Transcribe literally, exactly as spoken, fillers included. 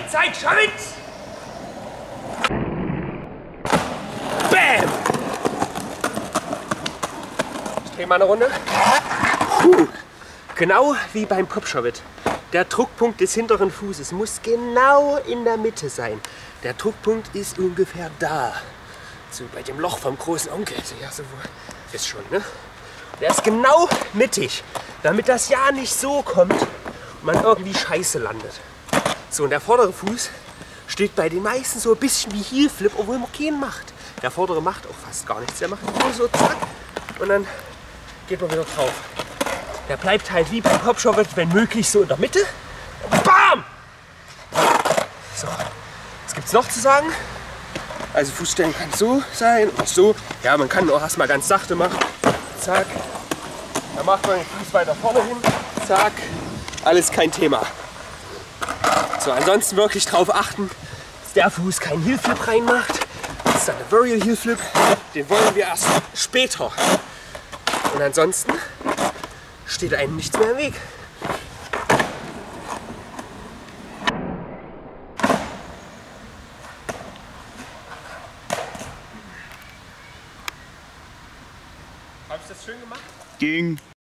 Zeit, Schritt! Bam! Ich drehe mal eine Runde. Puh. Genau wie beim Kopfschritt. Der Druckpunkt des hinteren Fußes muss genau in der Mitte sein. Der Druckpunkt ist ungefähr da. So bei dem Loch vom großen Onkel. Ja, so ist schon, ne? Der ist genau mittig, damit das ja nicht so kommt und man irgendwie scheiße landet. So, und der vordere Fuß steht bei den meisten so ein bisschen wie Heel Flip, obwohl man keinen macht. Der vordere macht auch fast gar nichts. Der macht nur so zack und dann geht man wieder drauf. Der bleibt halt wie beim Kopfschritt, wenn möglich, so in der Mitte. Bam! So, was gibt's noch zu sagen? Also Fußstellen kann so sein oder so. Ja, man kann auch erstmal ganz sachte machen. Zack. Dann macht man den Fuß weiter vorne hin. Zack. Alles kein Thema. So, ansonsten wirklich darauf achten, dass der Fuß keinen Heel Flip reinmacht. Das ist dann der Varial Heel Flip. Den wollen wir erst später. Und ansonsten steht einem nichts mehr im Weg. Habe ich das schön gemacht? Ging.